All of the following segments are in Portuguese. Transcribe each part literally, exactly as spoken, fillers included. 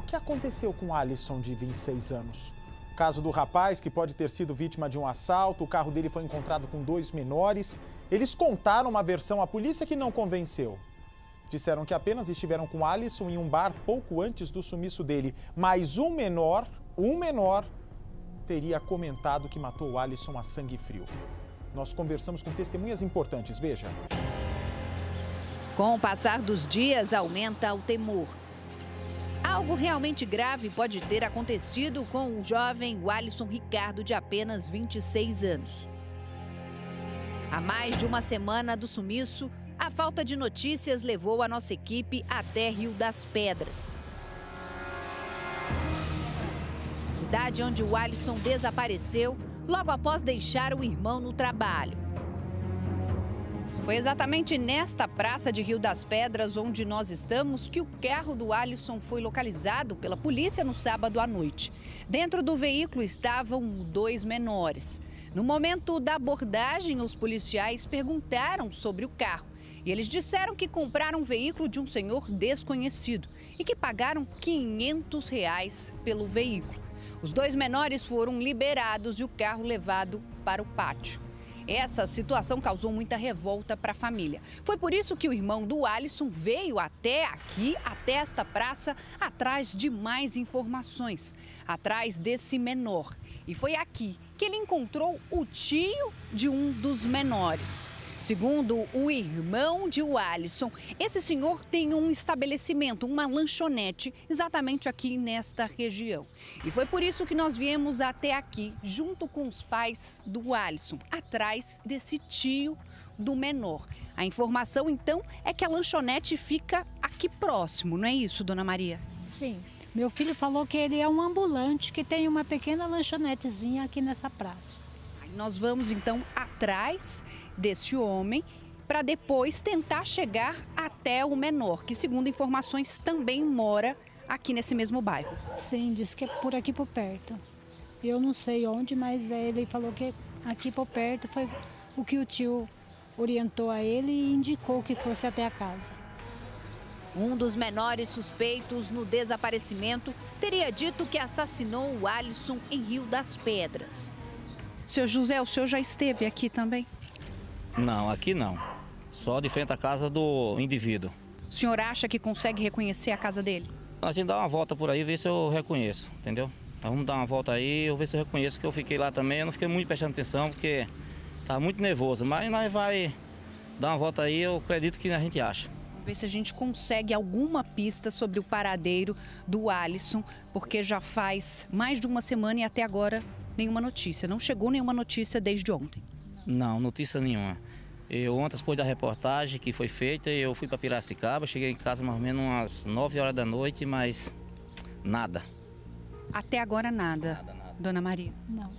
o que aconteceu com Alisson, de vinte e seis anos? O caso do rapaz, que pode ter sido vítima de um assalto, o carro dele foi encontrado com dois menores. Eles contaram uma versão à polícia que não convenceu. Disseram que apenas estiveram com Alisson em um bar pouco antes do sumiço dele. Mas um menor, um menor, teria comentado que matou o Alisson a sangue frio. Nós conversamos com testemunhas importantes, veja. Com o passar dos dias, aumenta o temor. Algo realmente grave pode ter acontecido com o jovem Alisson Ricardo, de apenas vinte e seis anos. Há mais de uma semana do sumiço, a falta de notícias levou a nossa equipe até Rio das Pedras. Cidade onde o Alisson desapareceu logo após deixar o irmão no trabalho. Foi exatamente nesta praça de Rio das Pedras, onde nós estamos, que o carro do Alisson foi localizado pela polícia no sábado à noite. Dentro do veículo estavam dois menores. No momento da abordagem, os policiais perguntaram sobre o carro. E eles disseram que compraram um veículo de um senhor desconhecido e que pagaram quinhentos reais pelo veículo. Os dois menores foram liberados e o carro levado para o pátio. Essa situação causou muita revolta para a família. Foi por isso que o irmão do Alisson veio até aqui, até esta praça, atrás de mais informações, atrás desse menor. E foi aqui que ele encontrou o tio de um dos menores. Segundo o irmão de Alisson, esse senhor tem um estabelecimento, uma lanchonete, exatamente aqui nesta região. E foi por isso que nós viemos até aqui, junto com os pais do Alisson, atrás desse tio do menor. A informação, então, é que a lanchonete fica aqui próximo, não é isso, dona Maria? Sim. Meu filho falou que ele é um ambulante que tem uma pequena lanchonetezinha aqui nessa praça. Nós vamos, então, atrás desse homem para depois tentar chegar até o menor, que, segundo informações, também mora aqui nesse mesmo bairro. Sim, disse que é por aqui por perto. Eu não sei onde, mas ele falou que aqui por perto foi o que o tio orientou a ele e indicou que fosse até a casa. Um dos menores suspeitos no desaparecimento teria dito que assassinou o Alisson em Rio das Pedras. Seu José, o senhor já esteve aqui também? Não, aqui não. Só de frente à casa do indivíduo. O senhor acha que consegue reconhecer a casa dele? A gente dá uma volta por aí e ver se eu reconheço, entendeu? Então, vamos dar uma volta aí, eu ver se eu reconheço, que eu fiquei lá também. Eu não fiquei muito prestando atenção, porque estava muito nervoso. Mas nós vai dar uma volta aí, eu acredito que a gente acha. Vamos ver se a gente consegue alguma pista sobre o paradeiro do Alisson, porque já faz mais de uma semana e até agora nenhuma notícia. Não chegou nenhuma notícia desde ontem. Não, notícia nenhuma. Eu ontem, depois da reportagem que foi feita, eu fui para Piracicaba, cheguei em casa mais ou menos umas nove horas da noite, mas nada. Até agora nada, Nada, nada. Dona Maria? Não.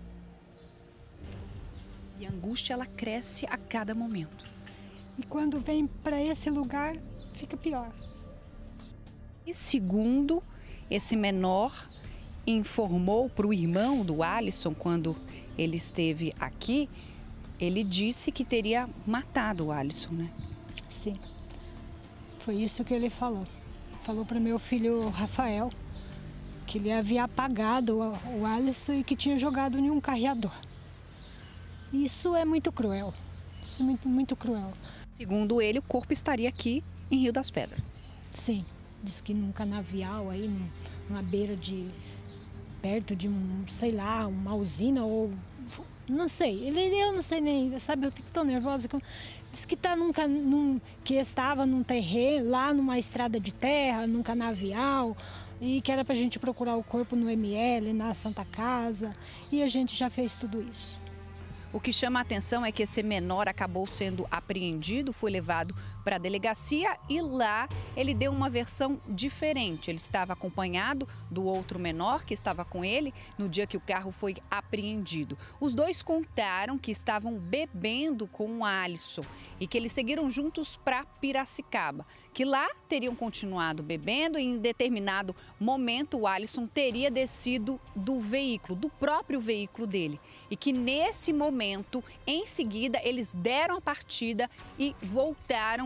E a angústia, ela cresce a cada momento. E quando vem para esse lugar, fica pior. E segundo esse menor informou para o irmão do Alisson, quando ele esteve aqui, ele disse que teria matado o Alisson, né? Sim, foi isso que ele falou. Falou para meu filho Rafael que ele havia apagado o Alisson e que tinha jogado em um carreador. Isso é muito cruel, isso é muito, muito cruel. Segundo ele, o corpo estaria aqui em Rio das Pedras. Sim, diz que num canavial aí, numa beira de... perto de um, sei lá, uma usina ou... não sei, ele, eu não sei nem, sabe, eu fico tão nervosa. Que eu, diz que, tá num, num, que estava num terreno, lá numa estrada de terra, num canavial, e que era pra gente procurar o corpo no M L, na Santa Casa, e a gente já fez tudo isso. O que chama a atenção é que esse menor acabou sendo apreendido, foi levado para a delegacia e lá ele deu uma versão diferente. Ele estava acompanhado do outro menor que estava com ele no dia que o carro foi apreendido. Os dois contaram que estavam bebendo com o Alisson e que eles seguiram juntos para Piracicaba, que lá teriam continuado bebendo e em determinado momento o Alisson teria descido do veículo, do próprio veículo dele. E que nesse momento, em seguida, eles deram a partida e voltaram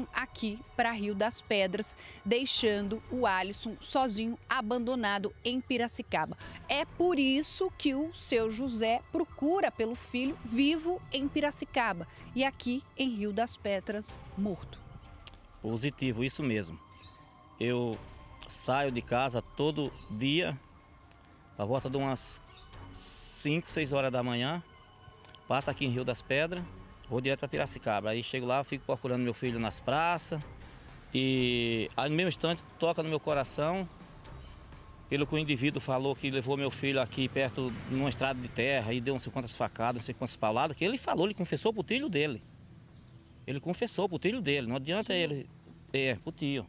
vieram aqui para Rio das Pedras, deixando o Alisson sozinho, abandonado em Piracicaba. É por isso que o seu José procura pelo filho vivo em Piracicaba e aqui em Rio das Pedras, morto. Positivo, isso mesmo. Eu saio de casa todo dia, a volta de umas cinco, seis horas da manhã, passo aqui em Rio das Pedras, vou direto para Piracicaba. Aí chego lá, fico procurando meu filho nas praças e aí no mesmo instante toca no meu coração, pelo que o indivíduo falou que levou meu filho aqui perto de uma estrada de terra e deu não sei quantas facadas, não sei quantas pauladas, que ele falou, ele confessou pro tio dele. Ele confessou pro tio dele, não adianta ele... É, pro tio.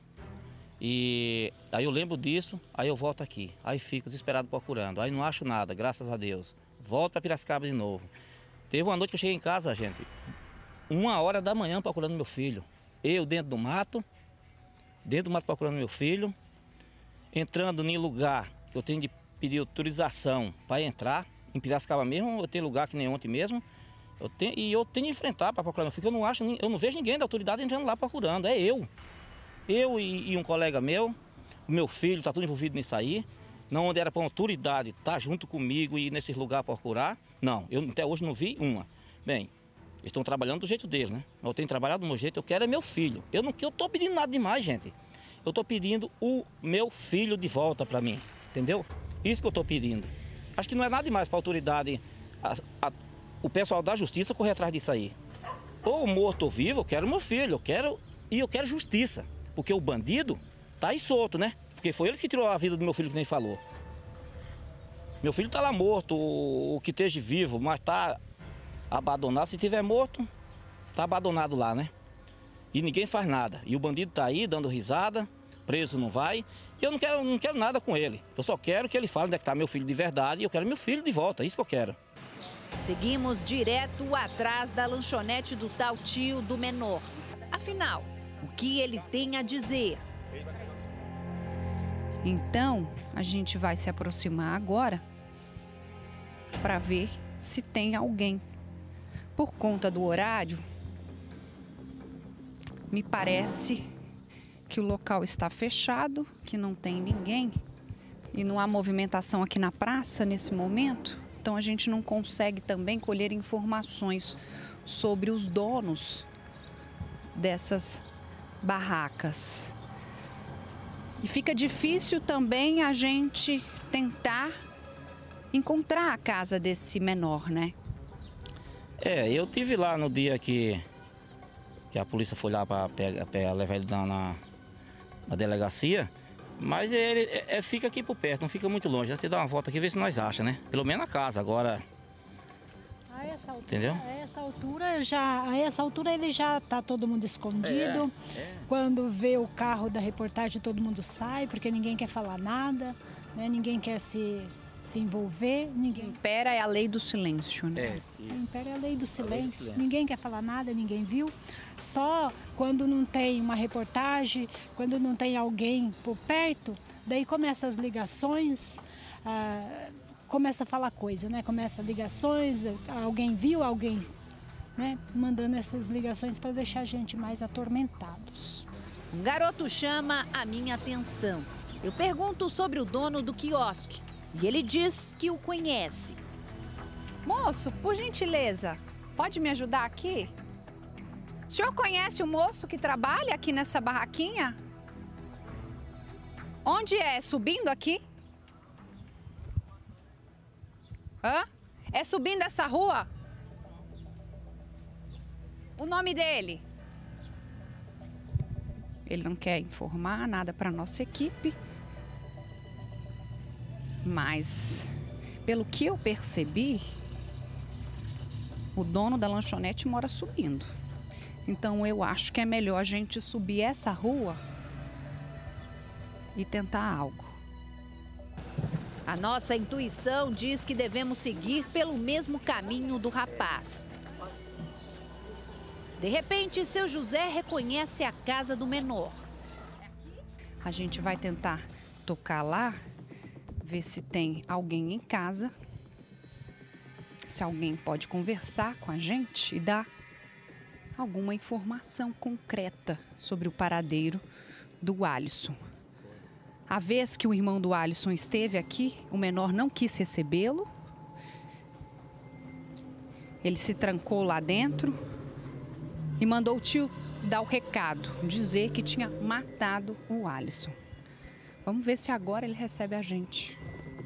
E aí eu lembro disso, aí eu volto aqui. Aí fico desesperado procurando. Aí não acho nada, graças a Deus. Volto para Piracicaba de novo. Teve uma noite que eu cheguei em casa, gente, uma hora da manhã procurando meu filho. Eu dentro do mato, dentro do mato procurando meu filho, entrando em lugar que eu tenho de pedir autorização para entrar. Em Piracicaba mesmo, eu tenho lugar que nem ontem mesmo. Eu tenho, e eu tenho de enfrentar para procurar meu filho. Eu não acho, eu não vejo ninguém da autoridade entrando lá procurando. É eu. Eu e, e um colega meu, o meu filho, está tudo envolvido nisso aí. Não onde era para uma autoridade estar tá junto comigo e ir nesses lugares procurar. Não, eu até hoje não vi uma. Bem, eles estão trabalhando do jeito deles, né? Eu tenho trabalhado do meu jeito, eu quero é meu filho. Eu não estou pedindo nada demais, gente. Eu estou pedindo o meu filho de volta para mim, entendeu? Isso que eu estou pedindo. Acho que não é nada demais para a autoridade... A, a, o pessoal da justiça correr atrás disso aí. Ou morto ou vivo, eu quero meu filho, eu quero e eu quero justiça. Porque o bandido tá aí solto, né? Porque foi eles que tirou a vida do meu filho, que nem falou. Meu filho tá lá morto, o que esteja vivo, mas tá abandonado. Se tiver morto, tá abandonado lá, né? E ninguém faz nada. E o bandido tá aí dando risada, preso não vai. Eu não quero, não quero nada com ele. Eu só quero que ele fale onde é que tá meu filho de verdade e eu quero meu filho de volta, é isso que eu quero. Seguimos direto atrás da lanchonete do tal tio do menor. Afinal, o que ele tem a dizer? Então, a gente vai se aproximar agora para ver se tem alguém. Por conta do horário, me parece que o local está fechado, que não tem ninguém e não há movimentação aqui na praça nesse momento. Então a gente não consegue também colher informações sobre os donos dessas barracas. E fica difícil também a gente tentar encontrar a casa desse menor, né? É, eu tive lá no dia que, que a polícia foi lá para levar ele na, na, na delegacia. Mas ele é, é, fica aqui por perto, não fica muito longe. A gente dá uma volta aqui e vê se nós achamos, né? Pelo menos a casa, agora... A essa altura, entendeu? A essa altura, já, a essa altura ele já tá todo mundo escondido. É, é. Quando vê o carro da reportagem, todo mundo sai, porque ninguém quer falar nada, né? Ninguém quer se, se envolver. Ninguém... Impera é a lei do silêncio, né? É, isso. Impera é a lei do silêncio. Lei do silêncio. Ninguém quer falar nada, ninguém viu. Só quando não tem uma reportagem, quando não tem alguém por perto, daí começam as ligações, ah, começa a falar coisa, né? Começa ligações, alguém viu, alguém, né? Mandando essas ligações para deixar a gente mais atormentados. Um garoto chama a minha atenção. Eu pergunto sobre o dono do quiosque e ele diz que o conhece. Moço, por gentileza, pode me ajudar aqui? O senhor conhece o moço que trabalha aqui nessa barraquinha? Onde é? Subindo aqui? Hã? É subindo essa rua? O nome dele? Ele não quer informar nada para nossa equipe. Mas, pelo que eu percebi, o dono da lanchonete mora subindo. Então eu acho que é melhor a gente subir essa rua e tentar algo. A nossa intuição diz que devemos seguir pelo mesmo caminho do rapaz. De repente, seu José reconhece a casa do menor. A gente vai tentar tocar lá, ver se tem alguém em casa, se alguém pode conversar com a gente e dar alguma informação concreta sobre o paradeiro do Alisson. A vez que o irmão do Alisson esteve aqui, o menor não quis recebê-lo. Ele se trancou lá dentro e mandou o tio dar o recado, dizer que tinha matado o Alisson. Vamos ver se agora ele recebe a gente.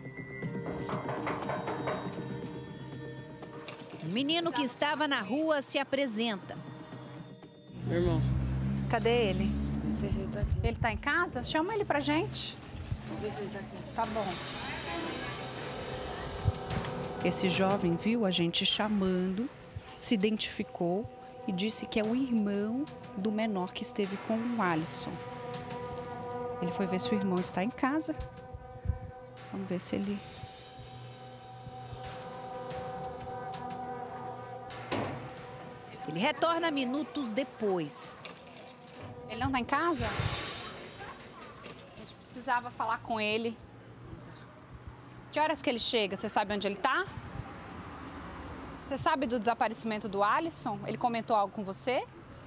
O menino que estava na rua se apresenta. Meu irmão. Cadê ele? Não sei se ele tá aqui. Ele tá em casa? Chama ele pra gente. Vamos ver se ele tá aqui. Tá bom. Esse jovem viu a gente chamando, se identificou e disse que é o irmão do menor que esteve com o Alisson. Ele foi ver se o irmão está em casa. Vamos ver se ele... Ele retorna minutos depois. Ele não está em casa? A gente precisava falar com ele. Que horas que ele chega? Você sabe onde ele está? Você sabe do desaparecimento do Alisson? Ele comentou algo com você?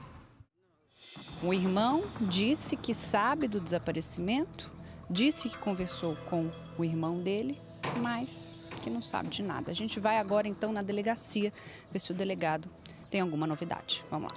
O irmão disse que sabe do desaparecimento, disse que conversou com o irmão dele, mas que não sabe de nada. A gente vai agora então na delegacia ver se o delegado tem alguma novidade. Vamos lá.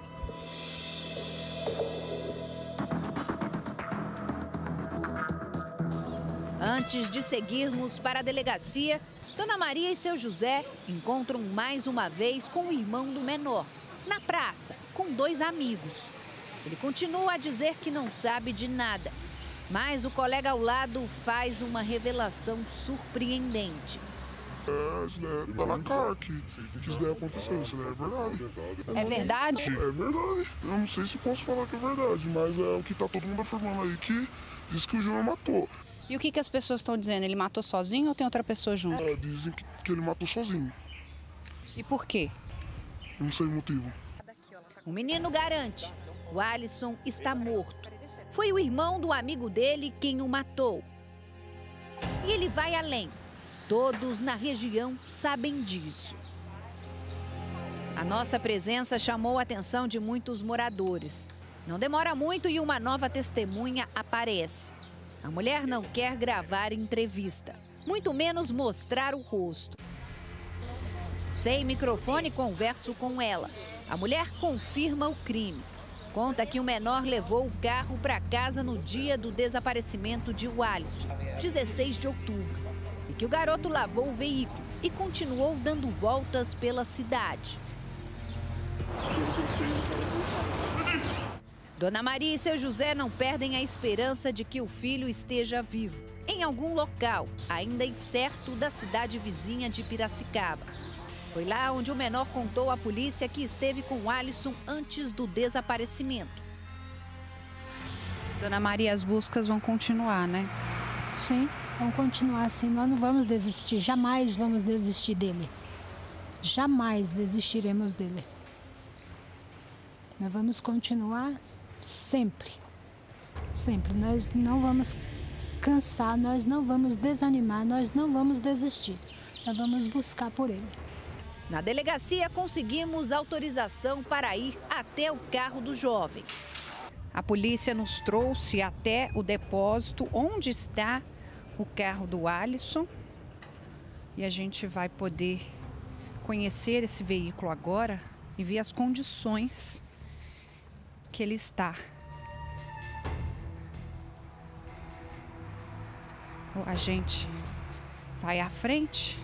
Antes de seguirmos para a delegacia, Dona Maria e seu José encontram mais uma vez com o irmão do menor, na praça, com dois amigos. Ele continua a dizer que não sabe de nada, mas o colega ao lado faz uma revelação surpreendente. É, isso daí tá na cara que, que isso daí aconteceu, isso daí é verdade. É verdade? É verdade. Eu não sei se posso falar que é verdade, mas é o que tá todo mundo afirmando aí, que diz que o Júnior matou. E o que, que as pessoas estão dizendo? Ele matou sozinho ou tem outra pessoa junto? É, dizem que, que ele matou sozinho. E por quê? Não sei o motivo. O menino garante, o Alisson está morto. Foi o irmão do amigo dele quem o matou. E ele vai além. Todos na região sabem disso. A nossa presença chamou a atenção de muitos moradores. Não demora muito e uma nova testemunha aparece. A mulher não quer gravar entrevista, muito menos mostrar o rosto. Sem microfone, converso com ela. A mulher confirma o crime. Conta que o menor levou o carro para casa no dia do desaparecimento de Alisson, dezesseis de outubro. E que o garoto lavou o veículo e continuou dando voltas pela cidade. Dona Maria e seu José não perdem a esperança de que o filho esteja vivo, em algum local, ainda incerto da cidade vizinha de Piracicaba. Foi lá onde o menor contou à polícia que esteve com o Alisson antes do desaparecimento. Dona Maria, as buscas vão continuar, né? Sim, vamos continuar assim. Nós não vamos desistir, jamais vamos desistir dele. Jamais desistiremos dele. Nós vamos continuar sempre, sempre. Nós não vamos cansar, nós não vamos desanimar, nós não vamos desistir. Nós vamos buscar por ele. Na delegacia, conseguimos autorização para ir até o carro do jovem. A polícia nos trouxe até o depósito onde está o carro do Alisson. E a gente vai poder conhecer esse veículo agora e ver as condições que ele está. O agente vai à frente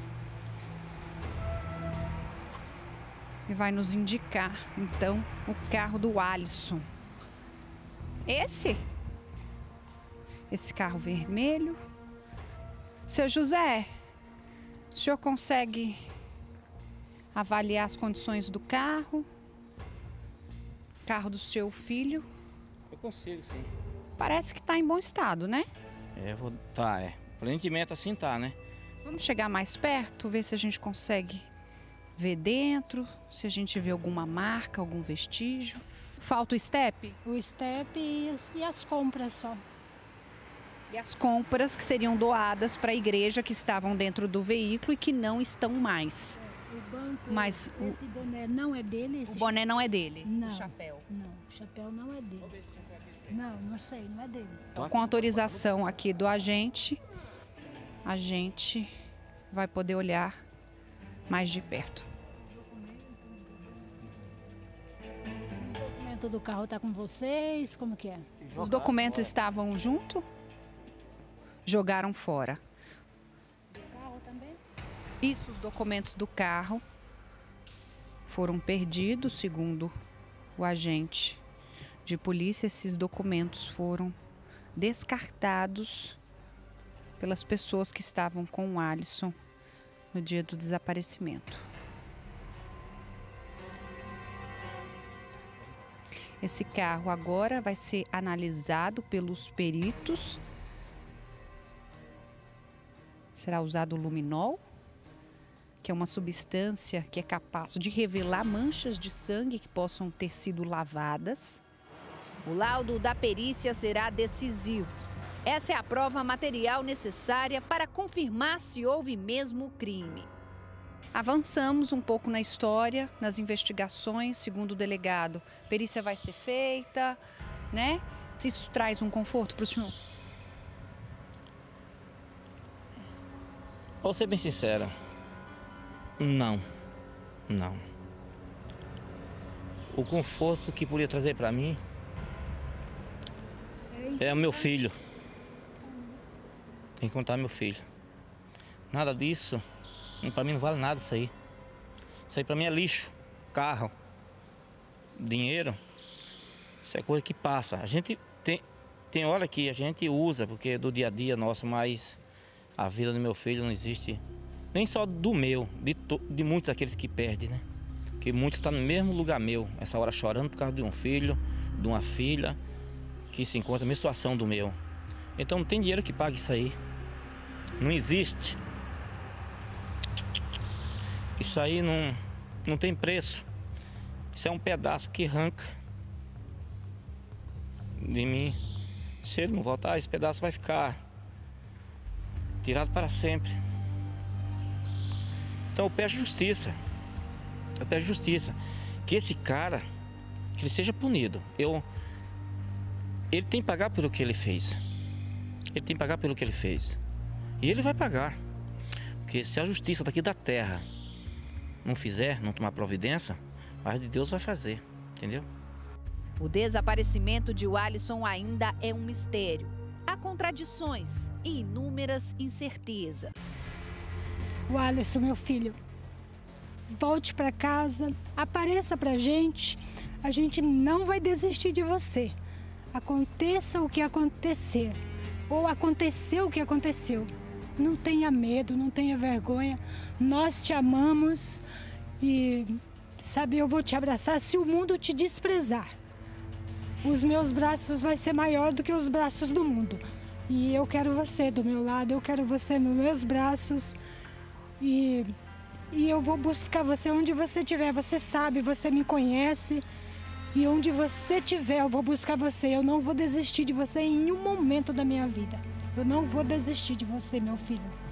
e vai nos indicar, então, o carro do Alisson. Esse? Esse carro vermelho. Seu José, o senhor consegue avaliar as condições do carro? Carro do seu filho? Eu consigo, sim. Parece que está em bom estado, né? É, vou... tá, é. Aparentemente assim tá, né? Vamos chegar mais perto, ver se a gente consegue ver dentro, se a gente vê alguma marca, algum vestígio. Falta o estepe? O estepe e as, e as compras só. E as compras que seriam doadas para a igreja que estavam dentro do veículo e que não estão mais. O banco branco. Mas o- esse boné não é dele? Esse O boné não é dele? Não. O chapéu. Não, o chapéu não é dele. Não, não sei, não é dele. Com autorização aqui do agente, a gente vai poder olhar mais de perto. O documento do carro tá com vocês? Como que é? Os documentos estavam junto? Jogaram fora. O carro também? Isso, os documentos do carro foram perdidos, segundo o agente de polícia. Esses documentos foram descartados pelas pessoas que estavam com o Alisson no dia do desaparecimento. Esse carro agora vai ser analisado pelos peritos. Será usado o luminol, que é uma substância que é capaz de revelar manchas de sangue que possam ter sido lavadas. O laudo da perícia será decisivo. Essa é a prova material necessária para confirmar se houve mesmo o crime. Avançamos um pouco na história, nas investigações, segundo o delegado. A perícia vai ser feita, né? Se isso traz um conforto para o senhor? Vou ser bem sincera, não, não. O conforto que poderia trazer para mim é o meu filho. Encontrar meu filho. Nada disso, para mim não vale nada isso aí. Isso aí para mim é lixo, carro, dinheiro. Isso é coisa que passa. A gente tem, tem hora que a gente usa, porque é do dia a dia nosso, mas a vida do meu filho não existe. Nem só do meu, de, to, de muitos daqueles que perdem, né? Que muitos estão no mesmo lugar meu, essa hora chorando por causa de um filho, de uma filha, que se encontra na mesma situação do meu. Então não tem dinheiro que pague isso aí. Não existe. Isso aí não, não tem preço. Isso é um pedaço que arranca de mim. Se ele não voltar, esse pedaço vai ficar tirado para sempre. Então eu peço justiça. Eu peço justiça. Que esse cara, que ele seja punido. Eu, ele tem que pagar pelo que ele fez. Ele tem que pagar pelo que ele fez. E ele vai pagar. Porque se a justiça daqui da terra não fizer, não tomar providência, a de Deus vai fazer. Entendeu? O desaparecimento de Alisson ainda é um mistério. Há contradições e inúmeras incertezas. O Alisson, meu filho, volte para casa, apareça pra gente. A gente não vai desistir de você. Aconteça o que acontecer, ou aconteceu o que aconteceu. Não tenha medo, não tenha vergonha. Nós te amamos e, sabe, eu vou te abraçar se o mundo te desprezar. Os meus braços vai ser maior do que os braços do mundo. E eu quero você do meu lado, eu quero você nos meus braços. E, e eu vou buscar você onde você estiver. Você sabe, você me conhece. E onde você estiver, eu vou buscar você. Eu não vou desistir de você em nenhum momento da minha vida. Eu não vou desistir de você, meu filho.